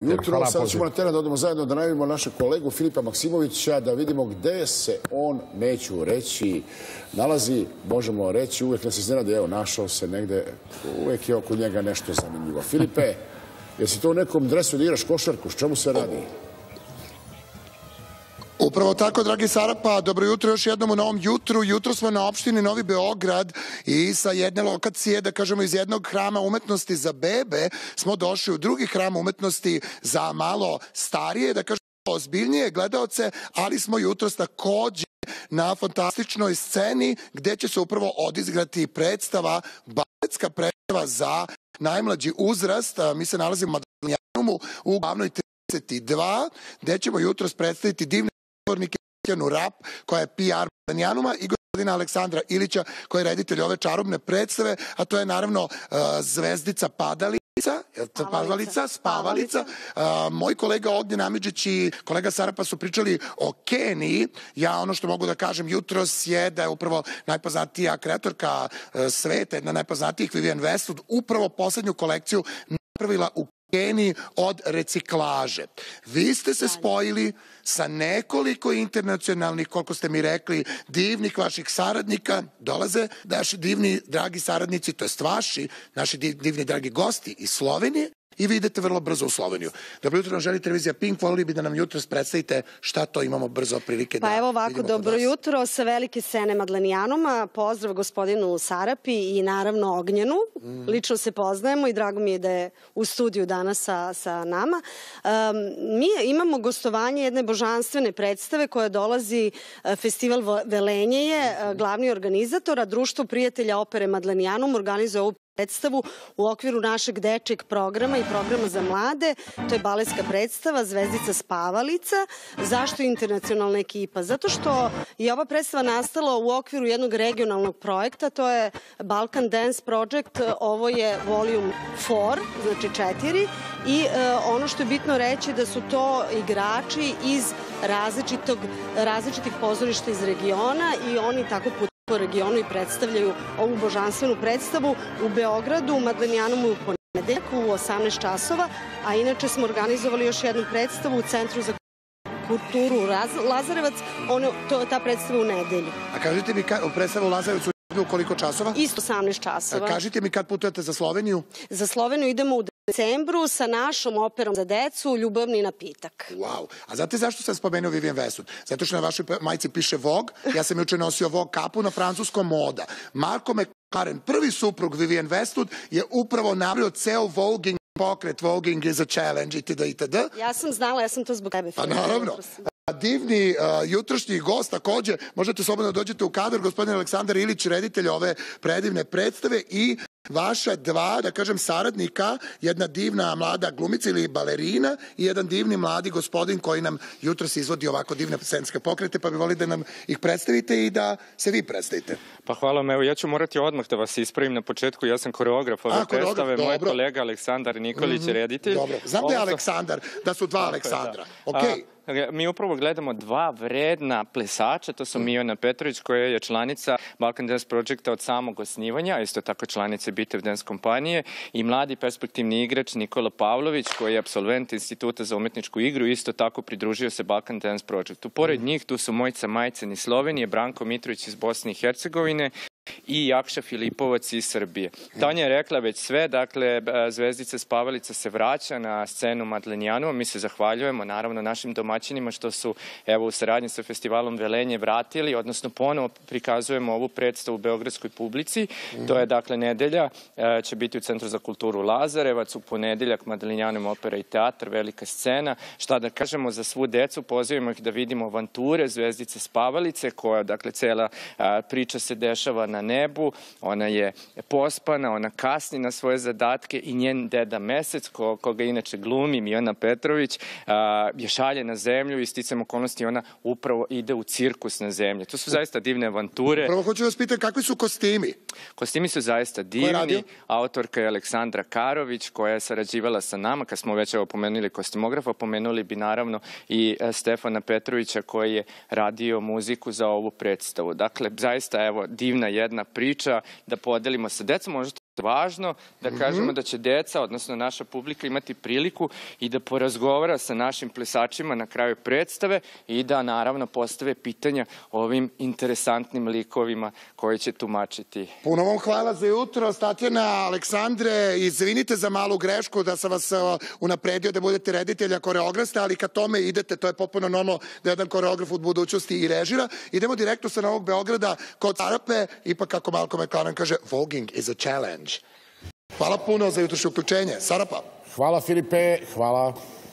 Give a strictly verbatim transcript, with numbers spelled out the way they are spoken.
jutro. Sada ćemo na teren da odemo zajedno da najavimo našeg kolegu Filipa Maksimovića, da vidimo gde se on, neću reći, nalazi. Možemo reći, uvek nas iznenadi, evo, našao se negde, uvek je oko njega nešto zanimljivo. Filipe, jesi to u nekom dresu da igraš košarku? S čemu se radi? Upravo tako, dragi Sarapa, dobro jutro još jednom u novom jutru. Jutro smo na opštini Novi Beograd i sa jedne lokacije, da kažemo iz jednog hrama umetnosti za bebe, smo došli u drugi hram umetnosti za malo starije, da kažemo ozbiljnije gledaoce, ali smo jutros takođe na fantastičnoj sceni gde će se upravo odigrati predstava, baletska predstava za najmlađi uzrast. Mi se nalazimo u Madaljanumu u glavnoj trideset dva, gde ćemo jutros predstaviti divne govornike Tatjanu Rap, koja je P R Madaljanuma, i gospodina Aleksandra Ilića, koji je reditelj ove čarobne predstave, a to je naravno zvezdica Padalica, Spavalica, Spavalica. Moj kolega Ognjen Amidžić i kolega Sarapa su pričali o Keniji. Ja ono što mogu da kažem jutros je da je upravo najpoznatija kreatorka sveta, jedna najpoznatijih, Vivienne Westwood, upravo poslednju kolekciju napravila u Keniji od reciklaže. Vi ste se spojili sa nekoliko internacionalnih, koliko ste mi rekli, divnih vaših saradnika. Dolaze naši divni, dragi saradnici, to jest vaši, naši divni, dragi gosti iz Slovenije, i vi idete vrlo brzo u Sloveniju. Dobro jutro, nam želi televizija Pink, volili bi da nam jutros predstavite šta to imamo brzo prilike da vidimo. Pa evo ovako, dobro jutro sa velike scene Madlenijanuma, pozdrav gospodinu Sarapi i naravno Ognjenu. Lično se poznajemo i drago mi je da je u studiju danas sa nama. Mi imamo gostovanje jedne božanstvene predstave koja dolazi, Festival Velenje je glavni organizator, a Društvo prijatelja opere Madlenijanum organizuje ovu predstavu u okviru našeg dečjeg programa i programa za mlade. To je baletska predstava Zvezdica Spavalica. Zašto internacionalna ekipa? Zato što je ova predstava nastala u okviru jednog regionalnog projekta, to je Balkan Dance Project, ovo je volume četiri, znači četiri, i ono što je bitno reći da su to igrači iz različitih pozorišta iz regiona i oni tako putuju po regionu i predstavljaju ovu božanstvenu predstavu u Beogradu, u Madlenijanumu u ponedeljak u osamnaest časova, a inače smo organizovali još jednu predstavu u Centru za kulturu Lazarevac, ta predstava u nedelju. A kažite mi, predstava u Lazarevacu u koliko časova? Isto osamnaest časova. Kažite mi kad putujete za Sloveniju? Za Sloveniju idemo u decembru sa našom operom za decu Ljubavni napitak. Wow. A znate zašto sam spomenuo Vivienne Westwood? Zato što na vašoj majici piše Vogue. Ja sam juče nosio Vogue kapu na francuskom moda. Marko McLaren, prvi suprug Vivienne Westwood, je upravo napravio ceo voguing pokret, voguing is a challenge itd. itd. Ja sam znala, ja sam to zbog tebe. Pa naravno. Divni jutrošnji gost, takođe, možete slobodno dođete u kadar, gospodin Aleksandar Ilić, reditelj ove predivne predstave, i vaša dva, da kažem, saradnika, jedna divna mlada glumica ili balerina i jedan divni mladi gospodin koji nam jutros izvodi ovako divne scenske pokrete, pa bi volili da nam ih predstavite i da se vi predstavite. Pa hvala vam, evo ja ću morati odmah da vas ispravim na početku, ja sam koreograf ove predstave, moj kolega Aleksandar Nikolić je reditelj. Dobro, znam da je Aleksandar, da su dva Aleksandra, okej. Mi upravo gledamo dva vredna plesača, to su Mijona Petrović, koja je članica Balkan Dance Projecta od samog osnivanja, isto tako članice Bitev Dance kompanije, i mladi perspektivni igrač Nikola Pavlović, koji je apsolvent Instituta za umetničku igru, isto tako pridružio se Balkan Dance Projectu. Pored njih tu su Mojca Majcen iz Slovenije, Branko Mitrović iz Bosne i Hercegovine i Jakša Filipovac iz Srbije. Tanja je rekla već sve, dakle, Zvezdica Spavalica se vraća na scenu Madlenijanuma. Mi se zahvaljujemo, naravno, našim domaćinima što su, evo, u saradnji sa festivalom Velenje vratili, odnosno ponovo prikazujemo ovu predstavu u beogradskoj publici. To je, dakle, nedelja, će biti u Centru za kulturu Lazarevac, u ponedeljak Madlenijanum opera i teatr, velika scena. Šta da kažemo za svu decu, pozivamo ih da vidimo avanture Zvezdice Spavalice, koja, dakle, cela priča se dešava na nebu, ona je pospana, ona kasni na svoje zadatke i njen deda Mesec, koga inače glumi Mijona Petrović, je šalje na zemlju i sticam okolnosti ona upravo ide u cirkus na zemlji. To su zaista divne avanture. Prvo hoću vas pitati, kakvi su kostimi? Kostimi su zaista divni. Autorka je Aleksandra Karović, koja je sarađivala sa nama. Kad smo već evo pomenuli kostimografa, pomenuli bi naravno i Stefana Petrovića, koji je radio muziku za ovu predstavu. Dakle, zaista evo divna jedna priča da podelimo sa decom. Možete važno da kažemo da će deca, odnosno naša publika, imati priliku i da porazgovara sa našim plesačima na kraju predstave i da naravno postave pitanja ovim interesantnim likovima koji će tumačiti. Puno vam hvala za jutro, Tatjana, Aleksandre, izvinite za malu grešku da sam vas unapredio da budete reditelja, koreografsta, ali kad tome idete, to je potpuno normalno da jedan koreograf u budućnosti i režira. Idemo direktno sa Novog Beograda kod Sarape, ipak kako Malcolm McLaren kaže, voguing is a challenge. Hvala puno za jutrošnje uključenje. Sarapa. Hvala Filipe, hvala.